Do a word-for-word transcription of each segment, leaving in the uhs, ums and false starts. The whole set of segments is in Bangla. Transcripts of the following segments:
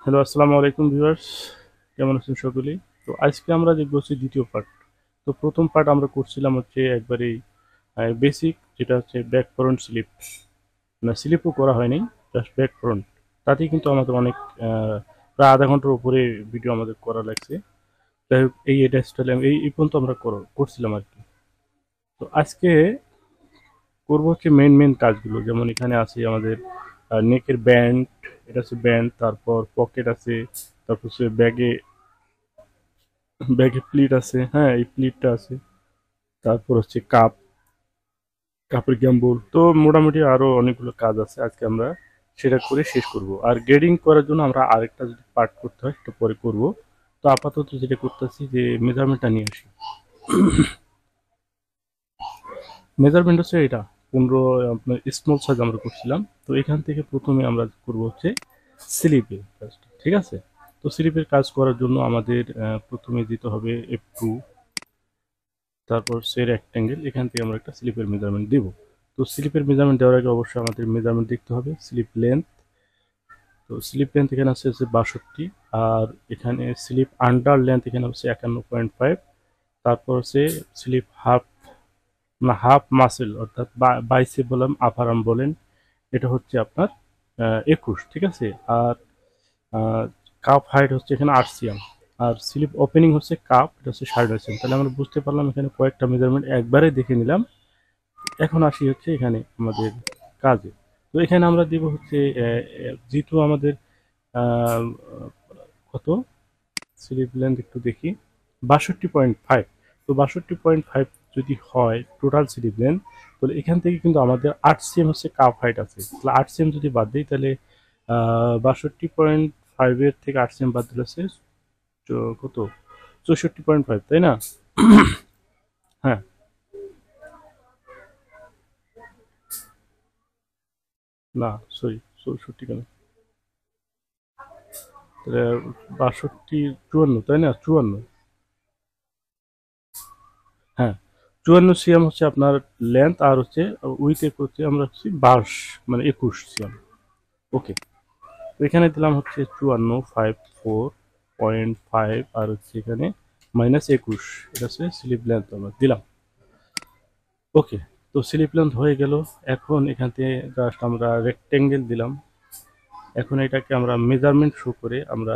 হ্যালো, আসসালামু আলাইকুম ভিউয়ার্স। কেমন আছেন সকলেই? তো আজকে আমরা দেখব হচ্ছে দ্বিতীয় পার্ট। তো প্রথম পার্ট আমরা করছিলাম হচ্ছে একবারেই আ বেসিক, যেটা হচ্ছে ব্যাক ফ্রন্ট স্লিপ। না, স্লিপও করা হয়নি, জাস্ট ব্যাক ফ্রন্ট। তাতেই কিন্তু আমাদের অনেক আ প্রায় আধা ঘন্টার উপরে ভিডিও আমাদের করা লাগছে। যাই হোক, এই এটা স্টাইলে এই এই পর্যন্ত আমরা কর করছিলাম আরকি। তো আজকে করব হচ্ছে মেইন, মেইন কাজগুলো। যেমন এখানে আছে আমাদের আ নেকের ব্যান্ড, এটা হচ্ছে ব্যান্ড, তারপর পকেট আছে, তারপর হচ্ছে ব্যাগে ব্যাগে প্লিট আছে, হ্যাঁ এই প্লিটটা আছে, তারপর হচ্ছে কাপ, কাপের গ্যাম্বল। তো মোটামুটি আরো অনেকগুলো কাজ আছে, আজকে আমরা সেটা করে শেষ করব। আর গ্রেডিং করার জন্য আমরা আরেকটা যদি পার্ট করতে হয় সেটা পরে করব। তো আপাতত যেটা করতেছি যে মেজারমেন্টটা নিয়ে আসি। মেজারমেন্ট হচ্ছে এটা পনেরো, আপনার স্মল সাইজ আমরা করছিলাম। তো এখান থেকে প্রথমে আমরা করব হচ্ছে স্লিপে কাজটা, ঠিক আছে? তো স্লিপের কাজ করার জন্য আমাদের আহ, প্রথমে দিতে হবে এফ টু, তারপর সে রেক্ট্যাঙ্গেল, এখান থেকে আমরা একটা স্লিপের মেজারমেন্ট দেব। তো স্লিপের মেজারমেন্ট দেওয়ার আগে অবশ্যই আমাদের মেজারমেন্ট দেখতে হবে স্লিপ লেন্থ। তো স্লিপ লেন্থ এখানে আছে হচ্ছে বাষট্টি, আর এখানে স্লিপ আন্ডার লেন্থ এখানে হচ্ছে একান্ন পয়েন্ট ফাইভ। তারপর হচ্ছে স্লিপ হাফ, না হাফ মাসেল অর্থাৎ বাইসেপ বলেন আপার আর্ম বলেন, এটা হচ্ছে আপনার একুশ, ঠিক আছে? আর কাপ হাইট হচ্ছে এখানে আট সিএম। আর স্লিপ ওপেনিং হচ্ছে কাপ, এটা হচ্ছে সাড়ে নয় সিএম। তাহলে আমরা বুঝতে পারলাম এখানে কয়েকটা মেজারমেন্ট একবারে দেখে নিলাম। এখন আসি হচ্ছে এখানে আমাদের কাজে। তো এখানে আমরা দিব হচ্ছে আহ, আহ, যেহেতু আমাদের আহ, কত স্লিপ লেন্থ একটু দেখি, বাষট্টি পয়েন্ট ফাইভ। তো বাষট্টি পয়েন্ট ফাইভ যদি হয় টোটাল স্লিপ লেন্থ, তাহলে এখান থেকে কিন্তু আমাদের আট সিএম হচ্ছে কাপ হাইট আছে। তাহলে আট সিএম যদি বাদ দিই, তাহলে বাষট্টি পয়েন্ট ফাইভের থেকে আট সিএম বাদ দিলে হচ্ছে চ- কত, চৌষট্টি পয়েন্ট ফাইভ, তাই না? হ্যাঁ, না সরি, চৌষট্টি কেন, তাহলে বাষট্টি, চুয়ান্ন, তাই না? চুয়ান্ন, হ্যাঁ, চুয়ান্ন সিএম হচ্ছে আপনার লেন্থ, আর হচ্ছে উইথে করতে আমরা হচ্ছে বাইশ, মানে একুশ সিএম। ওকে, তো এখানে দিলাম হচ্ছে চুয়ান্ন, ফাইভ ফোর পয়েন্ট ফাইভ, আর হচ্ছে এখানে মাইনাস একুশ, এটা হচ্ছে স্লিপ লেন্থ আমরা দিলাম। ওকে, তো স্লিপ লেন্থ হয়ে গেল। এখন এখান থেকে জাস্ট আমরা রেক্টেঙ্গেল দিলাম। এখন এটাকে আমরা মেজারমেন্ট শো করে আমরা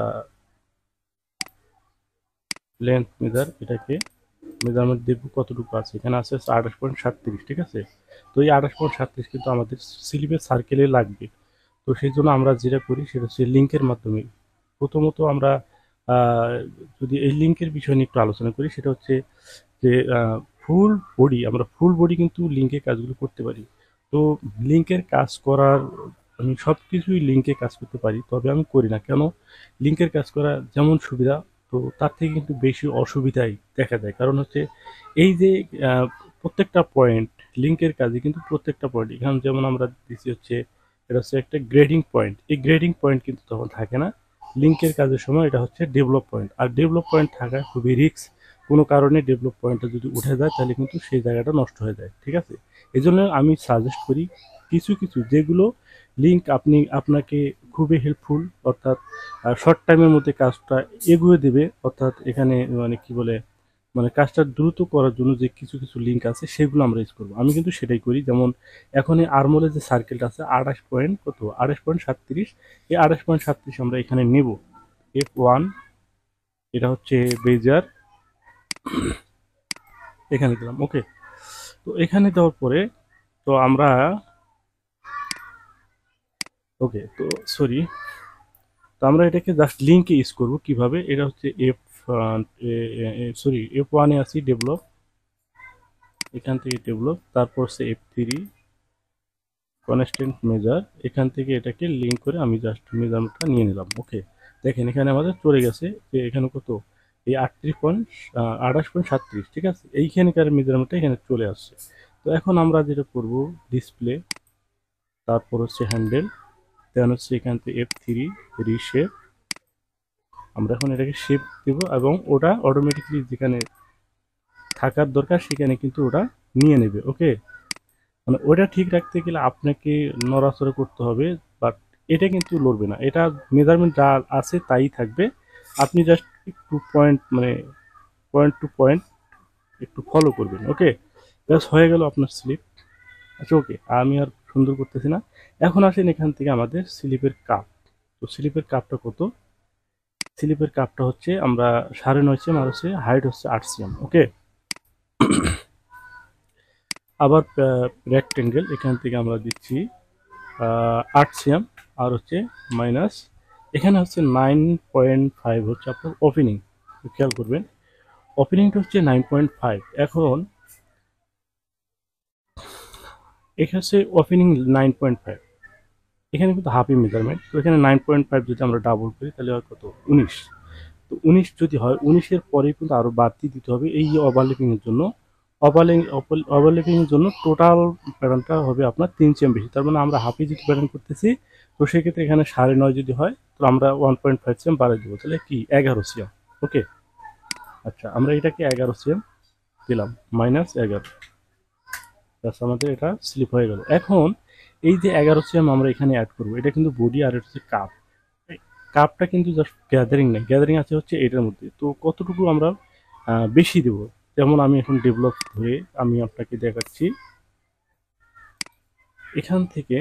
লেন্থ মেজার, এটাকে মেজারমেন্ট দেখবো কতটুকু আছে। এখানে আছে আঠাশ পয়েন্ট সাতত্রিশ, ঠিক আছে? তো এই আঠাশ পয়েন্ট সাতত্রিশ কিন্তু আমাদের স্লিপের সার্কেলে লাগবে। তো সেই জন্য আমরা যেটা করি সেটা হচ্ছে লিঙ্কের মাধ্যমে। প্রথমত আমরা আহ, যদি এই লিঙ্কের বিষয় নিয়ে একটু আলোচনা করি, সেটা হচ্ছে যে ফুল বডি, আমরা ফুল বডি কিন্তু লিঙ্কে কাজগুলো করতে পারি। তো লিঙ্কের কাজ করার, আমি সব কিছুই লিঙ্কে কাজ করতে পারি, তবে আমি করি না কেন? লিঙ্কের কাজ করা যেমন সুবিধা, তো তার থেকে কিন্তু বেশি অসুবিধাই দেখা যায়। কারণ হচ্ছে এই যে আহ, প্রত্যেকটা পয়েন্ট লিঙ্কের কাজে কিন্তু প্রত্যেকটা পয়েন্ট, এখানে যেমন আমরা দিচ্ছি হচ্ছে এটা হচ্ছে একটা গ্রেডিং পয়েন্ট, এই গ্রেডিং পয়েন্ট কিন্তু তখন থাকে না লিঙ্কের কাজের সময়। এটা হচ্ছে ডেভেলপ পয়েন্ট, আর ডেভেলপ পয়েন্ট থাকা খুবই রিস্ক। কোনো কারণে ডেভেলপ পয়েন্টটা যদি উঠে যায় তাহলে কিন্তু সেই জায়গাটা নষ্ট হয়ে যায়, ঠিক আছে? এই জন্য আমি সাজেস্ট করি কিছু কিছু যেগুলো লিঙ্ক আপনি আপনাকে খুবই হেল্পফুল, অর্থাৎ শর্ট টাইমের মধ্যে কাজটা এগিয়ে দেবে, অর্থাৎ এখানে মানে কি বলে, মানে কাজটা দ্রুত করার জন্য যে কিছু কিছু লিঙ্ক আছে সেগুলো আমরা ইউজ করবো। আমি কিন্তু সেটাই করি। যেমন এখন এই আর্মোলের যে সার্কেলটা আছে আঠাশ পয়েন্ট কত, আঠাশ পয়েন্ট সাতত্রিশ, এই আঠাশ পয়েন্ট সাতত্রিশ আমরা এখানে নেব। এফ ওয়ান, এটা হচ্ছে বেজার, এখানে দিলাম। ওকে, তো এখানে দেওয়ার পরে তো আমরা, ওকে তো সরি, তো আমরা এটাকে জাস্ট লিঙ্কে ইউজ করবো কিভাবে, এটা হচ্ছে এফ, সরি এফ ওয়ানে আছি ডেভেলপ, এখান থেকে ডেভেলপ, তারপর সে এফ থ্রি কনস্ট্যান্ট মেজার, এখান থেকে এটাকে লিঙ্ক করে আমি জাস্ট মেজারমেন্টটা নিয়ে নিলাম। ওকে, দেখেন এখানে আমাদের চলে গেছে যে এখানে কত, এই আটত্রিশ পয়েন্ট আঠাশ পয়েন্ট সাতত্রিশ, ঠিক আছে? এইখানকার মেজারমেন্টটা এখানে চলে আসছে। তো এখন আমরা যেটা করব, ডিসপ্লে, তারপর হচ্ছে হ্যান্ডেল, দেন হচ্ছে এখান থেকে এফ থ্রি রিশেপ, আমরা এখন এটাকে শেপ দেব এবং ওটা অটোমেটিকলি যেখানে থাকার দরকার সেখানে কিন্তু ওটা নিয়ে নেবে। ওকে, মানে ওটা ঠিক রাখতে গেলে আপনাকে নড়াচড়া করতে হবে, বাট এটা কিন্তু লড়বে না, এটা মেজারমেন্ট যা আছে তাই থাকবে। আপনি জাস্ট একটু পয়েন্ট মানে পয়েন্ট টু পয়েন্ট একটু ফলো করবেন। ওকে, ব্যাস হয়ে গেল আপনার স্লিপ। আচ্ছা ওকে, আমি আর সুন্দর করতেছি না। এখন আসেন এখান থেকে আমাদের স্লিপের কাপ। তো স্লিপের কাপটা কত? স্লিপের কাপটা হচ্ছে আমরা সাড়ে নয় সিএম আর হচ্ছে হাইট হচ্ছে আট সিএম। ওকে, আবার রেক্টেঙ্গেল এখান থেকে আমরা দিচ্ছি আট সিএম আর হচ্ছে মাইনাস এখানে হচ্ছে নাইন পয়েন্ট ফাইভ হচ্ছে আপনার ওপেনিং। খেয়াল করবেন ওপেনিংটা হচ্ছে নাইন পয়েন্ট ফাইভ। এখন এখানে হচ্ছে ওপেনিং নাইন পয়েন্ট ফাইভ, এখানে কিন্তু হাফি মেজারমেন্ট। তো এখানে নাইন পয়েন্ট ফাইভ যদি আমরা ডাবল করি তাহলে হয় কত? উনিশ। তো উনিশ যদি হয়, উনিশের পরে কিন্তু আরও বাড়তি দিতে হবে এই ওভারল্যাপিংয়ের জন্য। ওভারলিং ওভারল্যাপিংয়ের জন্য টোটাল প্যাটার্নটা হবে আপনার তিন সিএম বেশি। তার মানে আমরা হাফি যদি প্যাটার্ন করতেছি, তো সেক্ষেত্রে এখানে সাড়ে নয় যদি হয় তো আমরা ওয়ান পয়েন্ট ফাইভ সিএম বাড়াই দেবো, তাহলে কি এগারো সিএম। ওকে, আচ্ছা আমরা এটাকে এগারো সিএম দিলাম, মাইনাস এগারো, ব্যাস আমাদের এটা স্লিপ হয়ে গেল। এখন এই যে এগারো সিএম আমরা এখানে অ্যাড করবো, এটা কিন্তু বডি আর এটা হচ্ছে কাপ। কাপটা কিন্তু জাস্ট গ্যাদারিং নেই, গ্যাদারিং আছে হচ্ছে এটার মধ্যে। তো কতটুকু আমরা আহ, বেশি দেব, যেমন আমি এখন ডেভেলপ ধরে আমি আপনাকে দেখাচ্ছি। এখান থেকে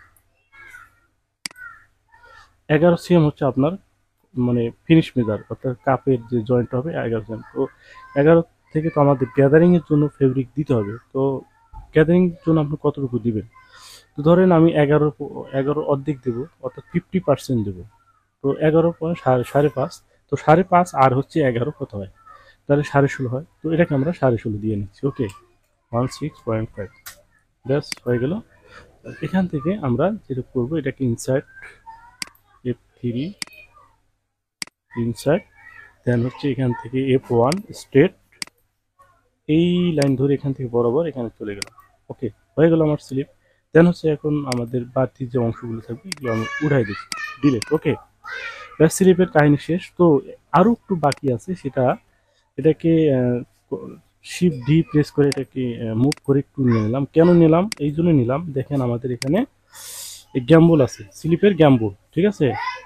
এগারো সিএম হচ্ছে আপনার মানে ফিনিশ মেজার, অর্থাৎ কাপের যে জয়েন্ট হবে এগারো সিএম। তো এগারো থেকে তো আমাদের গ্যাদারিং এর জন্য ফেব্রিক দিতে হবে। তো গ্যাদারিং এর জন্য আপনি কতটুকু দিবেন? তো ধরেন আমি এগারো এগারো অর্ধেক দেবো, অর্থাৎ ফিফটি পার্সেন্ট দেবো। তো এগারো পয়েন্ট সাড়ে সাড়ে পাঁচ। তো সাড়ে পাঁচ আর হচ্ছে এগারো কত হয়? তাহলে সাড়ে ষোলো হয়। তো এটাকে আমরা সাড়ে ষোলো দিয়ে নিচ্ছি। Okay, one six point five, ব্যাস হয়ে গেল। এখান থেকে আমরা যেটা করবো, এটাকে insert F three, insert, then হচ্ছে এখান থেকে এফ ওয়ান স্ট্রেট, এই লাইন ধরে এখান থেকে বরাবর এখানে চলে গেলাম। ওকে, হয়ে গেল আমার স্লিপ। দেন হচ্ছে এখন আমাদের বাড়তি যে অংশগুলো থাকবে এগুলো আমি উঠাই দিচ্ছি, ডিলেট। ওকে, ব্যাস স্লিপের কাহিনী শেষ। তো আরও একটু বাকি আছে, সেটা এটাকে শিফট ডি প্রেস করে এটাকে মুভ করে একটু নিয়ে নিলাম। কেন নিলাম? এই জন্য নিলাম, দেখেন আমাদের এখানে গ্যাম্বল আছে, স্লিপের গ্যাম্বল, ঠিক আছে?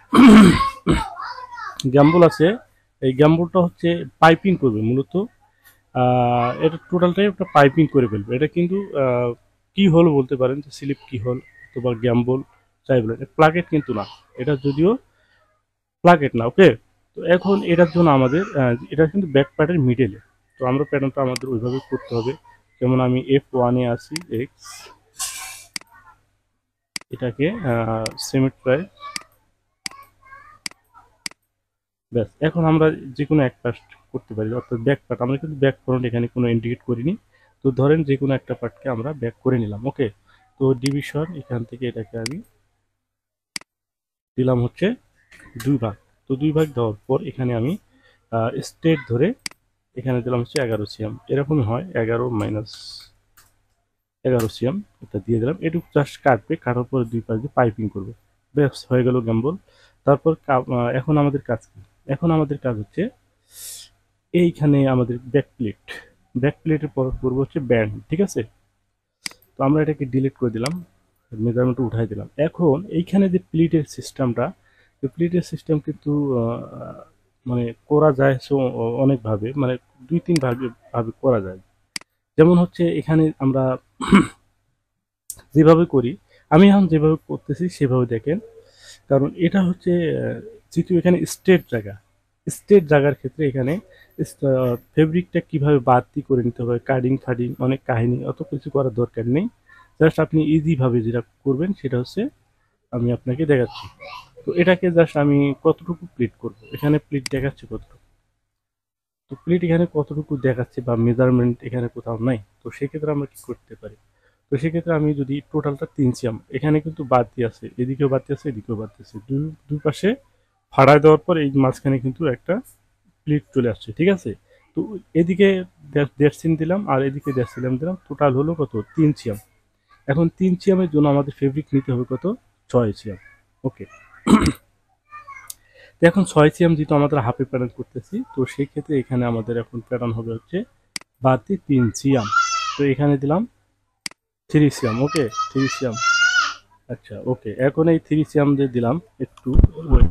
গ্যাম্বল আছে, এই গ্যাম্বলটা হচ্ছে পাইপিং করবে মূলত। আহ, এটা টোটালটাই একটা পাইপিং করে ফেলবে। এটা কিন্তু কি হোল বলতে পারেন, যে স্লিপ কি হোল অথবা গ্যাম্বল যাই বলেন, প্লাগেট কিন্তু না, এটা যদিও প্লাগেট না। ওকে, তো এখন এটার জন্য আমাদের আহ, এটা কিন্তু ব্যাক পার্টের মিডলে। তো আমরা প্যাটার্নটা আমাদের ওইভাবে করতে হবে। যেমন আমি এফ ওয়ানে আসি, এক্স, এটাকে সিমেট্রাই, ব্যাস। এখন আমরা যে কোনো এক পার্ট করতে পারি, অর্থাৎ ব্যাক পার্ট। আমরা কিন্তু ব্যাক ফ্রন্ট এখানে কোনো ইন্ডিকেট করিনি। তো ধরেন যে কোনো একটা পার্টকে আমরা ব্যাক করে নিলাম। ওকে, তো ডিভিশন এখান থেকে এটাকে আমি দিলাম হচ্ছে দুই ভাগ। তো দুই ভাগ দেওয়ার পর এখানে আমি স্টেট ধরে এখানে দিলাম হচ্ছে এগারো সিএম। এরকমই হয়, এগারো মাইনাস এগারো সিএম এটা দিয়ে দিলাম। এটুকু জাস্ট কাটবে, কাটার পরে দুই পাশ দিয়ে পাইপিং করবে, ব্যাস হয়ে গেল গ্যাম্বল। তারপর এখন আমাদের কাজ কি? এখন আমাদের কাজ হচ্ছে এইখানে আমাদের ব্যাক প্লেট, ব্যাক প্লেটের পর করবো হচ্ছে ব্যান্ড, ঠিক আছে? তো আমরা এটাকে ডিলিট করে দিলাম, মেজারমেন্ট উঠাই দিলাম। এখন এইখানে যে প্লেটের সিস্টেমটা, প্লেটের সিস্টেম কিন্তু মানে করা যায় অনেকভাবে, মানে দুই তিন ভাবে ভাবে করা যায়। যেমন হচ্ছে এখানে আমরা যেভাবে করি, আমি এখন যেভাবে করতেছি সেভাবে দেখেন। কারণ এটা হচ্ছে যেহেতু এখানে স্টেট জায়গা, স্টেট জায়গার ক্ষেত্রে এখানে ফেব্রিকটা কিভাবে বাড়তি করে নিতে হবে, কাটিং ফাডিং অনেক কাহিনী, অত কিছু করার দরকার নেই। জাস্ট আপনি ইজিভাবে যেটা করবেন সেটা হচ্ছে আমি আপনাকে দেখাচ্ছি। তো এটাকে জাস্ট আমি কতটুকু প্লিট করব, এখানে প্লিট দেখাচ্ছি কতটুকু। তো প্লিট এখানে কতটুকু দেখাচ্ছে বা মেজারমেন্ট এখানে কোথাও নাই। তো সেক্ষেত্রে আমরা কি করতে পারি? তো সেক্ষেত্রে আমি যদি টোটালটা তিন সিএম, এখানে কিন্তু বাড়তি আছে, এদিকেও বাড়তি আছে, এদিকেও বাড়তি আছে, দুই দুই পাশে ফাড়ায় দেওয়ার পর এই মাঝখানে কিন্তু একটা প্লিট চলে আসছে, ঠিক আছে? তো এদিকে দেড় সিএম দিলাম আর এদিকে দেড় সিএম দিলাম, টোটাল হলো কত? তিন সিএম। এখন তিন সিএমের জন্য আমাদের ফেব্রিক নিতে হবে কত? ছয় সিএম। ওকে, তো এখন ছয় সিএম যেহেতু আমাদের হাফে প্যাটার্ন করতেছি, তো সেই ক্ষেত্রে এখানে আমাদের এখন প্যাটার্ন হবে হচ্ছে বাড়তি তিন সিএম। তো এখানে দিলাম three CM. Okay, three CM, আচ্ছা ওকে, এখন এই থ্রি সিএম দিয়ে দিলাম একটু ওয়েট।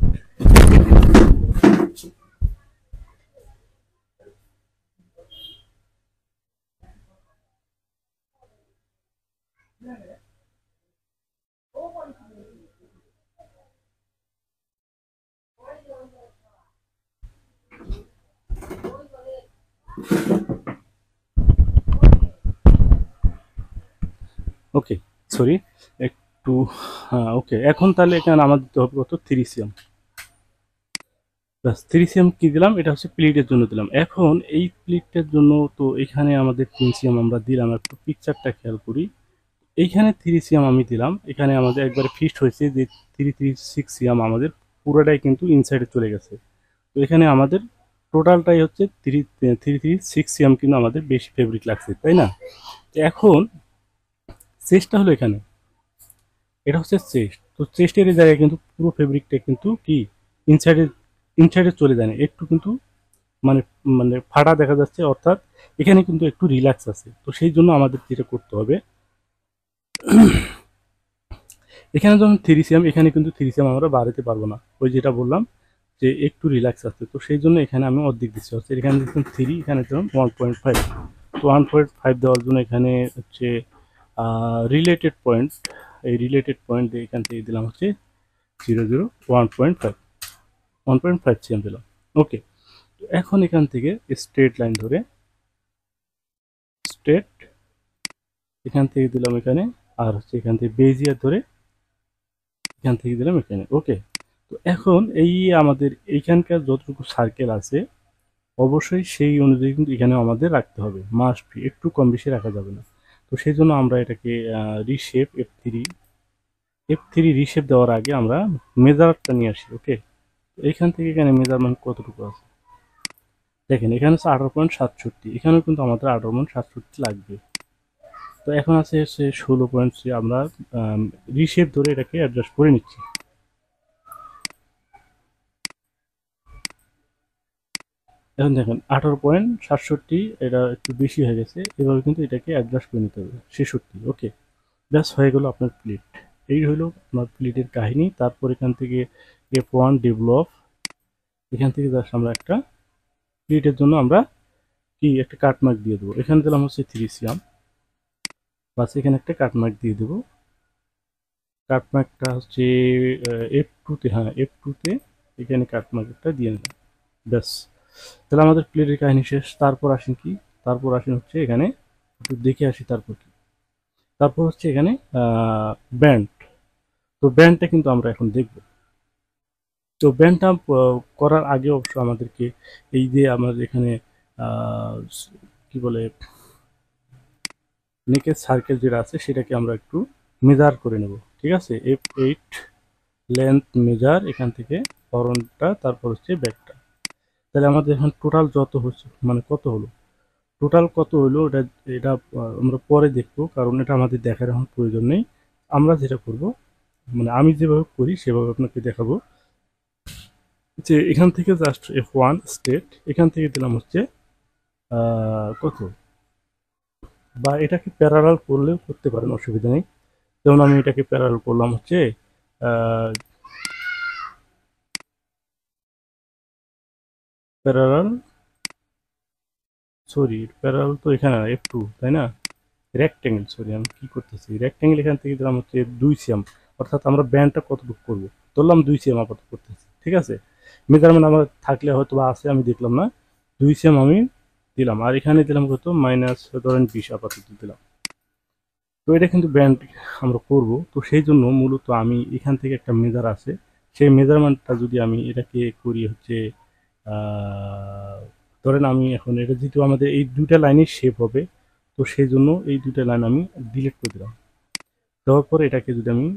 ওকে, সরি একটু, হ্যাঁ ওকে, এখন তাহলে এখানে আমার দিতে হবে কত, থ্রি সিএম। ব্যাস, থ্রি সিএম কি দিলাম, এটা হচ্ছে প্লিটের জন্য দিলাম। এখন এই প্লিটের জন্য তো এখানে আমাদের তিন সিএম আমরা দিলাম, একটু পিকচারটা খেয়াল করি। এইখানে থ্রি সিএম আমি দিলাম, এখানে আমাদের একবারে ফিক্সড হয়েছে যে থ্রি থ্রি সিক্স সিএম আমাদের পুরোটাই কিন্তু ইনসাইডে চলে গেছে। তো এখানে আমাদের টোটালটাই হচ্ছে three three three six cm, কিন্তু আমাদের বেশি ফেব্রিক লাগছে, তাই না? তো এখন চেষ্টা হলো এখানে, এটা হচ্ছে চেস্ট, তো চেস্টের এই জায়গায় কিন্তু পুরো ফেব্রিকটা কিন্তু কি ইনসাইডে ইনসাইডে চলে যায় না, একটু কিন্তু মানে মানে ফাটা দেখা যাচ্ছে, অর্থাৎ এখানে কিন্তু একটু রিল্যাক্স আছে। তো সেই জন্য আমাদের যেটা করতে হবে, এখানে যখন থ্রি সিএম, এখানে কিন্তু থ্রি সিএম আমরা বাড়াতে পারবো না, ওই যেটা বললাম যে একটু রিল্যাক্স আছে। তো সেই জন্য এখানে আমি অর্ধেক দিচ্ছি, হচ্ছে এখানে দিচ্ছিলাম থ্রি, এখানে দিলাম ওয়ান পয়েন্ট ফাইভ। তো ওয়ান পয়েন্ট ফাইভ দেওয়ার জন্য এখানে হচ্ছে রিলেটেড পয়েন্ট, এই রিলেটেড পয়েন্ট দিয়ে এখান থেকে দিলাম হচ্ছে zero zero one point five, one point five cm দিলাম। ওকে, এখন এখান থেকে স্ট্রেট লাইন ধরে, স্ট্রেট এখান থেকে দিলাম এখানে, আর হচ্ছে এখান থেকে বেজিয়ার ধরে এখান থেকে দিলাম এখানে। ওকে, তো এখন এই আমাদের এইখানকার যতটুকু সার্কেল আছে, অবশ্যই সেই অনুযায়ী কিন্তু এখানেও আমাদের রাখতে হবে, মাস্ট বি, একটু কম বেশি রাখা যাবে না। তো সেই জন্য আমরা এটাকে reshape F three, F three reshape দেওয়ার আগে আমরা মেজারটা নিয়ে আসি। ওকে, এইখান থেকে এখানে মেজারমেন্ট কতটুকু আছে দেখেন, এখানে হচ্ছে আঠারো পয়েন্ট সাতষট্টি, এখানেও কিন্তু আমাদের আঠারো পয়েন্ট সাতষট্টি লাগবে। তো এখন আছে হচ্ছে ষোলো পয়েন্ট, আমরা রিশেপ ধরে এটাকে অ্যাডজাস্ট করে নিচ্ছি। এখন দেখেন আঠারো পয়েন্ট সাতষট্টি, এটা একটু বেশি হয়ে গেছে, এভাবে কিন্তু এটাকে অ্যাডজাস্ট করে নিতে হবে, ছেষট্টি। ওকে, ব্যাস হয়ে গেল আপনার প্লেট। এই হলো আপনার প্লেটের কাহিনী। তারপর এখান থেকে এফ ওয়ান ডেভেলপ, এখান থেকে জাস্ট আমরা একটা প্লেটের জন্য আমরা কি একটা কাটমার্ক দিয়ে দেবো, এখানে দিলাম হচ্ছে থ্রি সিএম, বাস এখানে একটা কাটমার্ক দিয়ে দেবো। কাটমার্কটা হচ্ছে এফ টুতে, হ্যাঁ এফ টুতে এখানে কাটমার্কটা দিয়ে নিলাম। ব্যাস, তাহলে আমাদের প্লেটের কাহিনী শেষ। তারপর আসেন কি, তারপর আসেন হচ্ছে এখানে একটু দেখে আসি তারপর কি, তারপর হচ্ছে এখানে ব্যান্ড। তো ব্যান্ডটা কিন্তু আমরা এখন দেখব। তো ব্যান্ডটা করার আগে অবশ্য আমাদেরকে এই যে আমাদের এখানে কি বলে নেকের সার্কেল যেটা আছে সেটাকে আমরা একটু মেজার করে নেব। ঠিক আছে, এফ এইট লেন্থ মেজার এখান থেকে ফরনটা, তারপর হচ্ছে ব্যাকটা। তাহলে আমাদের এখন টোটাল যত হচ্ছে মানে কত হলো, টোটাল কত হলো এটা এটা আমরা পরে দেখবো, কারণ এটা আমাদের দেখার এখন প্রয়োজন নেই। আমরা যেটা করব, মানে আমি যেভাবে করি সেভাবে আপনাকে দেখাবো। যে এখান থেকে জাস্ট এফ ওয়ান স্টেট, এখান থেকে দিলাম হচ্ছে কত, বা এটাকে প্যারালাল করলেও করতে পারেন, অসুবিধা নেই। যেমন আমি এটাকে প্যারালাল করলাম হচ্ছে প্যারালাল, সরি প্যারালাল তো এখানে এফ টু, তাই না, রেক্ট্যাঙ্গেল, সরি আমি কি করতেছি, রেক্ট্যাঙ্গেল এখান থেকে দিলাম হচ্ছে দুই সিএম, অর্থাৎ আমরা ব্যান্ডটা কতটুকু করবো, ধরলাম দুই সিএম আপাতত করতেছি। ঠিক আছে, মেজারমেন্ট আমার থাকলে হয়তো বা আছে, আমি দেখলাম না, দুই সিএম আমি দিলাম, আর এখানে দিলাম কত মাইনাস ধরেন বিশ আপাতত দিলাম। তো এটা কিন্তু ব্যান্ড আমরা করব, তো সেই জন্য মূলত আমি এখান থেকে একটা মেজার আছে, সেই মেজারমেন্টটা যদি আমি এটাকে করি হচ্ছে ধরেন আমি এখন এটা যেহেতু আমাদের এই দুইটা লাইনের শেপ হবে, তো সেই জন্য এই দুইটা লাইন আমি ডিলিট করে দিলাম। দেওয়ার পরে এটাকে যদি আমি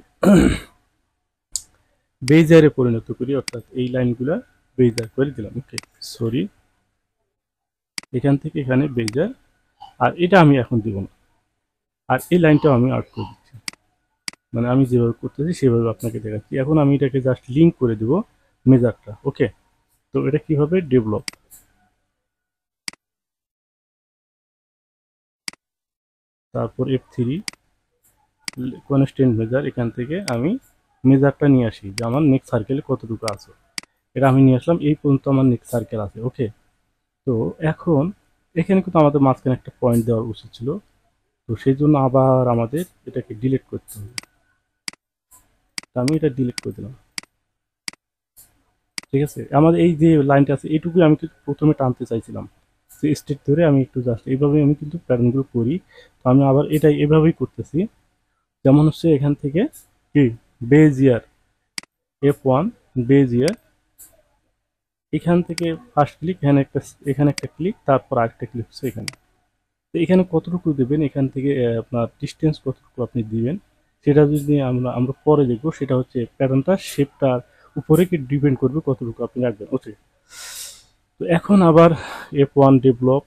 বেজারে পরিণত করি, অর্থাৎ এই লাইনগুলা বেজার করে দিলাম। ওকে, সরি এখান থেকে এখানে বেজার, আর এটা আমি এখন দিব না, আর এই লাইনটাও আমি আউট করে দিচ্ছি, মানে আমি যেভাবে করতেছি সেভাবে আপনাকে দেখাচ্ছি। এখন আমি এটাকে জাস্ট লিঙ্ক করে দেব মেজারটা। ওকে, তো এটা কি হবে, ডেভেলপ, তারপর এফ থ্রি, কনস্ট্যান্ট মেজার, এখান থেকে আমি মেজারটা নিয়ে আসি যে আমার নেক্সট সার্কেলে কতটুকু আছে। এটা আমি নিয়ে আসলাম, এই পর্যন্ত আমার নেক্সট সার্কেল আছে। ওকে, তো এখন এখানে কিন্তু আমাদের মাঝখানে একটা পয়েন্ট দেওয়ার উচিত ছিল। তো সেই জন্য আবার আমাদের এটাকে ডিলিট করতে হবে। তো আমি এটা ডিলিট করে দিলাম। ঠিক আছে, আমাদের এই যে লাইনটা আছে এইটুকুই আমি কিন্তু প্রথমে টানতে চাইছিলাম, স্টেট ধরে আমি একটু জাস্ট এইভাবে আমি কিন্তু প্যাটার্নগুলো করি। তো আমি আবার এটাই এভাবেই করতেছি। যেমন হচ্ছে এখান থেকে কি base year F one, base year, এখান থেকে ফার্স্ট ক্লিক, এখানে একটা, এখানে একটা ক্লিক, তারপর আরেকটা ক্লিক হচ্ছে এখানে। তো এখানে কতটুকু দেবেন, এখান থেকে আহ, আপনার ডিস্টেন্স কতটুকু আপনি দিবেন সেটা যদি আমরা আমরা পরে দেখবো। সেটা হচ্ছে প্যাটার্নটা শেপটার উপরে কি ডিপেন্ড করবে কতটুকু আপনি রাখবেন। ওকে, তো এখন আবার এফ ওয়ান ডেভেলপ,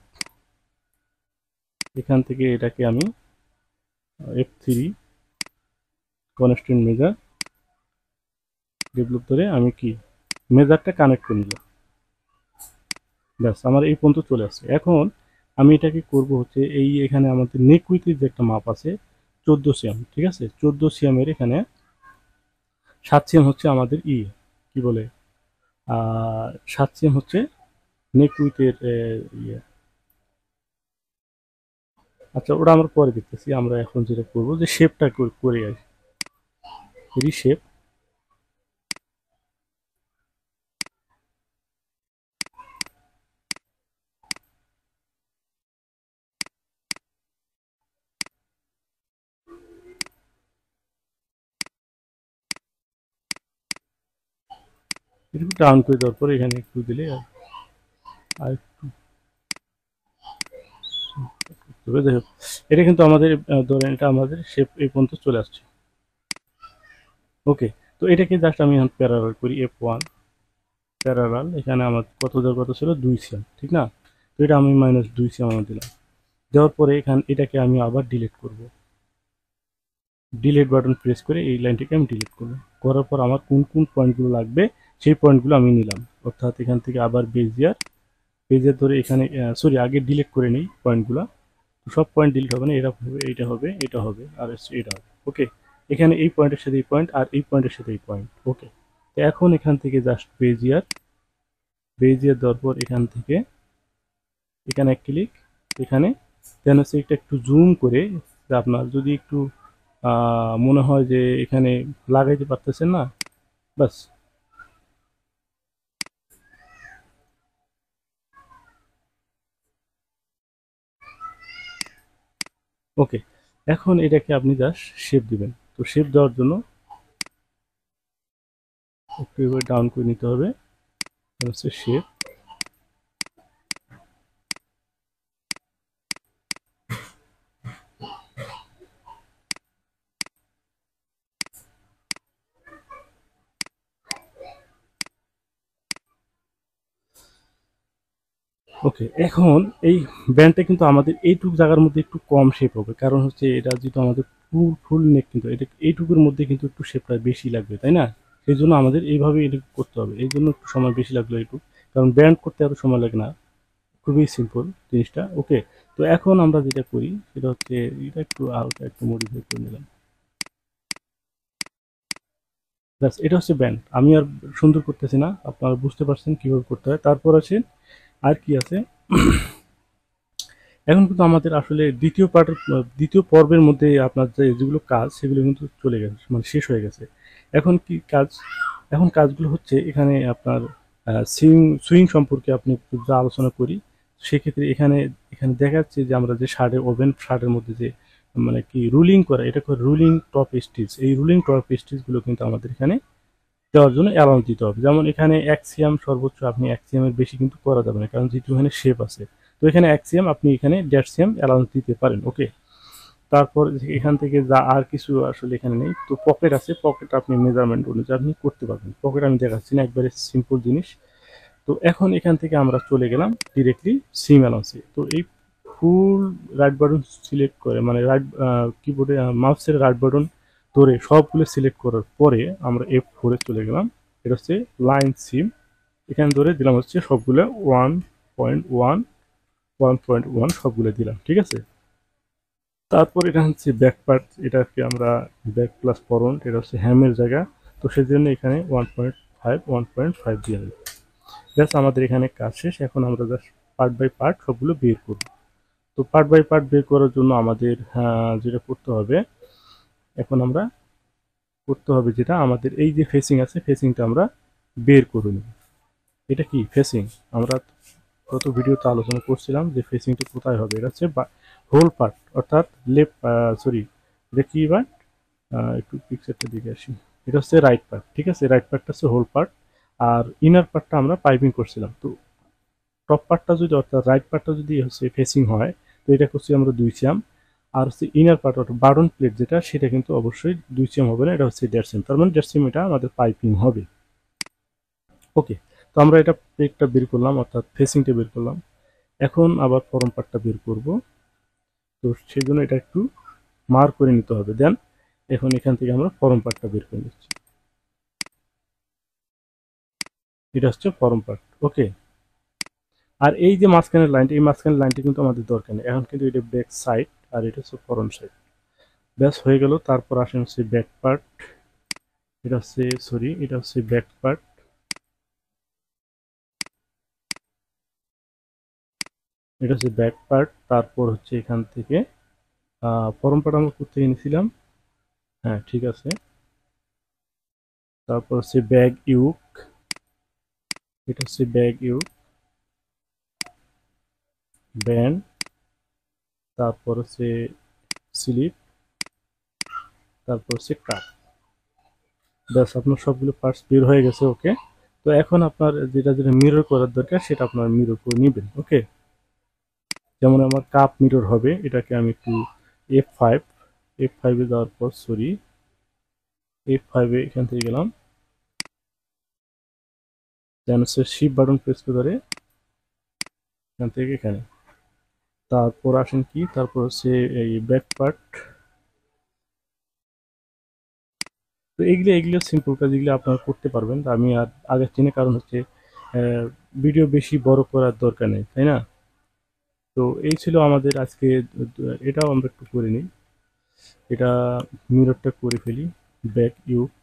এখান থেকে এটাকে আমি F three constant measure develop ধরে আমি কি মেজারটা কানেক্ট করে নিলাম। ব্যাস, আমার এই পর্যন্ত চলে আসছে। এখন আমি এটাকে করব হচ্ছে এই এখানে আমাদের নেক উইথের যে একটা মাপ আছে চোদ্দো সিএম, ঠিক আছে, চোদ্দো সিএমের এখানে সাত সিএম হচ্ছে আমাদের ই কি বলে সাত সিএম হচ্ছে নেক উইথের ইয়ে। আচ্ছা, ওটা আমরা পরে দেখতেছি, আমরা এখন যেটা করবো যে শেপটা করে আসি, রিশেপ। একটু ডাউন করে দেওয়ার পরে এখানে একটু দিলে আর আর একটু যাই হোক, এটা কিন্তু আমাদের আহ, ধরেন এটা আমাদের শেপ এই পর্যন্ত চলে আসছে। ওকে, তো এটাকে জাস্ট আমি এখন প্যারালাল করি, এফ ওয়ান প্যারালাল, এখানে আমার কত দেওয়ার কথা ছিল দুই সিএম, ঠিক না। তো এটা আমি মাইনাস দুই সিএম আমার দিলাম। দেওয়ার পরে এখানে এটাকে আমি আবার ডিলিট করব, ডিলিট বাটন প্রেস করে এই লাইনটিকে আমি ডিলিট করব। করার পর আমার কোন কোন পয়েন্টগুলো লাগবে সেই পয়েন্টগুলো আমি নিলাম। অর্থাৎ এখান থেকে আবার বেজিয়ার, বেজিয়ার ধরে এখানে সরি আগে ডিলিট করে নিই পয়েন্টগুলো। সব পয়েন্ট ডিলিট হবে না, এটা হবে, এইটা হবে, এটা হবে, আর এটা হবে। ওকে, এখানে এই পয়েন্টের সাথে এই পয়েন্ট, আর এই পয়েন্টের সাথে এই পয়েন্ট। ওকে, তো এখন এখান থেকে জাস্ট বেজিয়ার, বেজিয়ার দেওয়ার পর এখান থেকে এখানে এক ক্লিক, এখানে দেন হচ্ছে এটা একটু জুম করে, আপনার যদি একটু মনে হয় যে এখানে লাগাইতে পারতেছেন না, বাস। ওকে, এখন এটাকে আপনি জাস্ট শেপ দিবেন। তো শেপ দেওয়ার জন্য একটু এবার ডাউন করে নিতে হবে, হচ্ছে শেপ। ওকে, এখন এই ব্যান্ডটা কিন্তু আমাদের এইটুকু জায়গার মধ্যে একটু কম শেপ হবে, কারণ হচ্ছে এটা যেহেতু আমাদের ফুল ফুল নেক, কিন্তু এটা এইটুকুর মধ্যে কিন্তু একটু শেপটা বেশি লাগবে, তাই না। সেই জন্য আমাদের এইভাবে এটা করতে হবে, এই জন্য একটু সময় বেশি লাগলো একটু, কারণ ব্যান্ড করতে এত সময় লাগে না, খুবই সিম্পল জিনিসটা। ওকে, তো এখন আমরা যেটা করি সেটা হচ্ছে এটা একটু হালকা একটু মডিফাই করে নিলাম। ব্যাস, এটা হচ্ছে ব্যান্ড। আমি আর সুন্দর করতেছি না, আপনারা বুঝতে পারছেন কিভাবে করতে হয়। তারপর আছে আর কি আছে, এখন কিন্তু আমাদের আসলে দ্বিতীয় পার্টের দ্বিতীয় পর্বের মধ্যে আপনার যে যেগুলো কাজ সেগুলো কিন্তু চলে গেছে, মানে শেষ হয়ে গেছে। এখন কি কাজ, এখন কাজগুলো হচ্ছে এখানে আপনার সুইং সুইং সম্পর্কে আপনি যা আলোচনা করি। সেক্ষেত্রে এখানে এখানে দেখা যাচ্ছে যে আমরা যে শার্টের ওভেন শার্টের মধ্যে যে মানে কি রুলিং করা, এটা করে রুলিং টপ স্টিচ, এই রুলিং টপ স্টিচগুলো কিন্তু আমাদের এখানে দেওয়ার জন্য অ্যালাউন্স দিতে হবে। যেমন এখানে অ্যাক্সিয়াম সর্বোচ্চ আপনি অ্যাক্সিয়ামের বেশি কিন্তু করা যাবে না, কারণ যেহেতু এখানে শেপ আছে। তো এখানে অ্যাক্সিয়াম আপনি এখানে দেড় সিএম অ্যালাউন্স দিতে পারেন। ওকে, তারপর এখান থেকে যা আর কিছু আসলে এখানে নেই। তো পকেট আছে, পকেট আপনি মেজারমেন্ট অনুযায়ী আপনি করতে পারবেন। পকেট আমি দেখাচ্ছি না, একবারে সিম্পল জিনিস। তো এখন এখান থেকে আমরা চলে গেলাম ডিরেক্টলি সিম অ্যালাউন্সে। তো এই ফুল রাইট বাটন সিলেক্ট করে, মানে রাইট কিবোর্ডে মাউসের রাইট বাটন ধরে সবগুলো সিলেক্ট করার পরে আমরা এফ ফোরে চলে গেলাম। এটা হচ্ছে লাইন সিম, এখানে ধরে দিলাম হচ্ছে সবগুলো one point one, one point one সবগুলো দিলাম, ঠিক আছে। তারপর এটা হচ্ছে ব্যাক পার্ট, এটাকে আমরা ব্যাক প্লাস ফরন্ট, এটা হচ্ছে হ্যামের জায়গা। তো সেজন্য এখানে one point five one point five দিয়ে হবে। ব্যাস আমাদের এখানে কাজ শেষ। এখন আমরা জাস্ট পার্ট বাই পার্ট সবগুলো বের করব। তো পার্ট বাই পার্ট বের করার জন্য আমাদের আহ, যেটা করতে হবে, এখন আমরা করতে হবে যেটা, আমাদের এই যে ফেসিং আছে, ফেসিংটা আমরা বের করে নেব। এটা কি ফেসিং? আমরা গত ভিডিওতে আলোচনা করছিলাম যে ফেসিংটা কোথায় হবে। এটা হচ্ছে হোল পার্ট, অর্থাৎ লেফট, সরি এটা কি পার্ট, একটু পিকচারটা দিকে আসি। এটা হচ্ছে রাইট পার্ট, ঠিক আছে? রাইট পার্টটা হচ্ছে হোল পার্ট, আর ইনার পার্টটা আমরা পাইপিং করছিলাম। তো টপ পার্টটা যদি, অর্থাৎ রাইট পার্টটা যদি হচ্ছে ফেসিং হয়, তো এটা করছি আমরা দুই সিএম। আর হচ্ছে ইনার পার্ট অর্থাৎ বাটন প্লেট যেটা, সেটা কিন্তু অবশ্যই দুই সিএম হবে না, এটা হচ্ছে দেড় সিএম। তার মানে দেড় সিএম এটা আমাদের পাইপিং হবে। ওকে, তো আমরা এটা প্লেটটা বের করলাম, অর্থাৎ ফেসিংটা বের করলাম। এখন আবার ফরম পার্টটা বের করব। তো সেই জন্য এটা একটু মার্ক করে নিতে হবে। দেন এখন এখান থেকে আমরা ফরম পার্টটা বের করে নিচ্ছি। এটা হচ্ছে ফরম পার্ট। ওকে, আর এই যে মাঝখানের লাইনটা, এই মাঝখানের লাইনটা কিন্তু আমাদের দরকার নেই এখন, কিন্তু এটা ব্যাক সাইড আর এটা হচ্ছে ফরন্ট সাইড। ব্যাস হয়ে গেল। তারপর আসেন হচ্ছে ব্যাক পার্ট, এটা হচ্ছে সরি এটা হচ্ছে ব্যাক পার্ট, এটা হচ্ছে ব্যাক পার্ট। তারপর হচ্ছে এখান থেকে ফরম পার্ট আমরা করতে এনেছিলাম, হ্যাঁ ঠিক আছে। তারপর হচ্ছে ব্যাক ইউক, এটা হচ্ছে ব্যাক ইউক, ব্যান্ড, তারপর হচ্ছে স্লিপ, তারপর হচ্ছে কাট। ব্যাস আপনার সবগুলো পার্টস বের হয়ে গেছে। ওকে, তো এখন আপনার যেটা যেটা মিরর করার দরকার সেটা আপনার মিরর করে নেবেন। ওকে, যেমন আমার কাপ মিরর হবে, এটাকে আমি একটু এফ ফাইভ, এফ ফাইভে যাওয়ার পর সরি এফ ফাইভে এখান থেকে গেলাম, দেন হচ্ছে শিপ বাটন প্রেস করে ধরে এখান থেকে এখানে। তারপর আসেন কি, তারপর হচ্ছে এই ব্যাক পার্ট। তো এগুলো এগুলো সিম্পল কাজ, এগুলো আপনারা করতে পারবেন। আমি আর আগের চেনে, কারণ হচ্ছে ভিডিও বেশি বড় করার দরকার নেই, তাই না? তো এই ছিল আমাদের আজকে, এটাও আমরা একটু করে নিই, এটা মিররটা করে ফেলি, ব্যাক ইউক।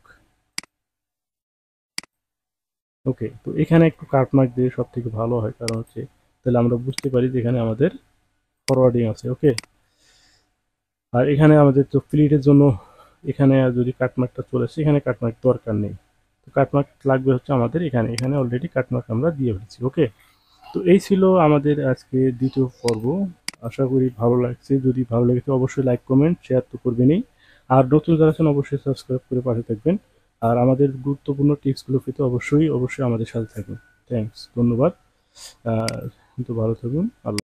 ওকে, তো এখানে একটু কাট মার্ক দিয়ে সব থেকে ভালো হয়, কারণ হচ্ছে তাহলে আমরা বুঝতে পারি যে এখানে আমাদের ফরওয়ার্ডিং আছে। ওকে, আর এখানে আমাদের তো ফ্লিটের জন্য এখানে যদি কাটমার্কটা চলে আসে, এখানে কাটমার্ক দরকার নেই। তো কাটমার্ক লাগবে হচ্ছে আমাদের এখানে, এখানে অলরেডি কাটমার্ক আমরা দিয়ে ফেলছি। ওকে, তো এই ছিল আমাদের আজকে দ্বিতীয় পর্ব। আশা করি ভালো লাগছে। যদি ভালো লেগেছে অবশ্যই লাইক কমেন্ট শেয়ার তো করবেনই, আর নতুন যারা আছেন অবশ্যই সাবস্ক্রাইব করে পাশে থাকবেন। আর আমাদের গুরুত্বপূর্ণ টিপসগুলো পেতে অবশ্যই অবশ্যই আমাদের সাথে থাকবেন। থ্যাংকস, ধন্যবাদ। কিন্তু ভালো থাকুন। আল্লাহ।